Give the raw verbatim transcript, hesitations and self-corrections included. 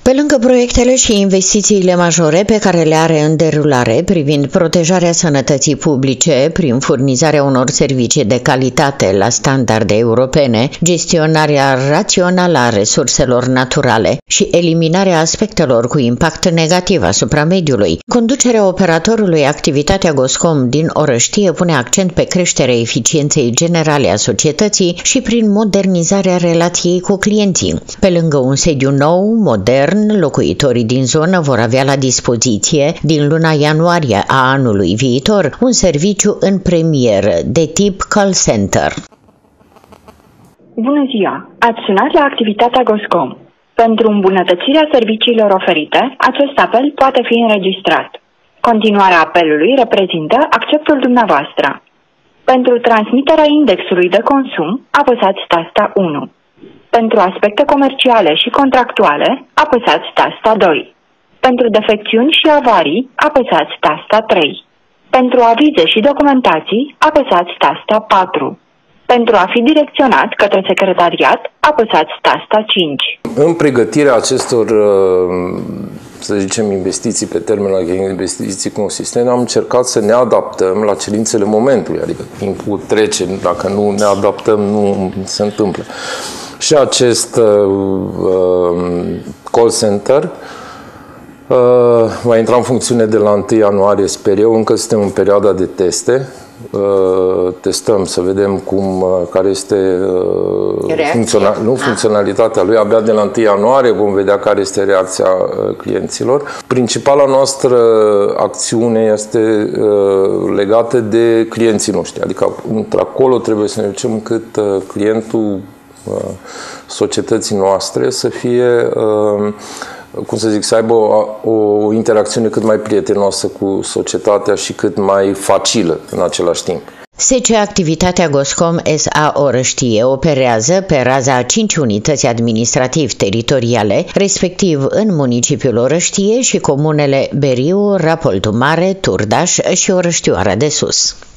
Pe lângă proiectele și investițiile majore pe care le are în derulare privind protejarea sănătății publice prin furnizarea unor servicii de calitate la standarde europene, gestionarea rațională a resurselor naturale și eliminarea aspectelor cu impact negativ asupra mediului, conducerea operatorului Activitatea Goscom din Orăștie pune accent pe creșterea eficienței generale a societății și prin modernizarea relației cu clienții. Pe lângă un sediu nou, modern, locuitorii din zonă vor avea la dispoziție, din luna ianuarie a anului viitor, un serviciu în premieră de tip call center. Bună ziua! Ați sunat la Activitatea Goscom. Pentru îmbunătățirea serviciilor oferite, acest apel poate fi înregistrat. Continuarea apelului reprezintă acceptul dumneavoastră. Pentru transmiterea indexului de consum, apăsați tasta unu. Pentru aspecte comerciale și contractuale, apăsați tasta doi. Pentru defecțiuni și avarii, apăsați tasta trei. Pentru avize și documentații, apăsați tasta patru. Pentru a fi direcționat către secretariat, apăsați tasta cinci. În pregătirea acestor, să zicem, investiții pe termen lung, investiții consistente, am încercat să ne adaptăm la cerințele momentului, adică timpul trece, dacă nu ne adaptăm, nu se întâmplă. Și acest uh, call center uh, va intra în funcțiune de la întâi ianuarie, sper eu, încă suntem în perioada de teste. Uh, testăm să vedem cum, uh, care este uh, funcționa nu, funcționalitatea lui. Abia de la întâi ianuarie vom vedea care este reacția uh, clienților. Principala noastră acțiune este uh, legată de clienții noștri, adică într-acolo trebuie să ne ducem încât uh, clientul societății noastre să fie, cum să zic, să aibă o, o interacțiune cât mai prietenoasă cu societatea și cât mai facilă în același timp. S C Activitatea Goscom S A Orăștie operează pe raza a cinci unități administrativ-teritoriale, respectiv în municipiul Orăștie și comunele Beriu, Rapoldu Mare, Turdaș și Orăștioara de Sus.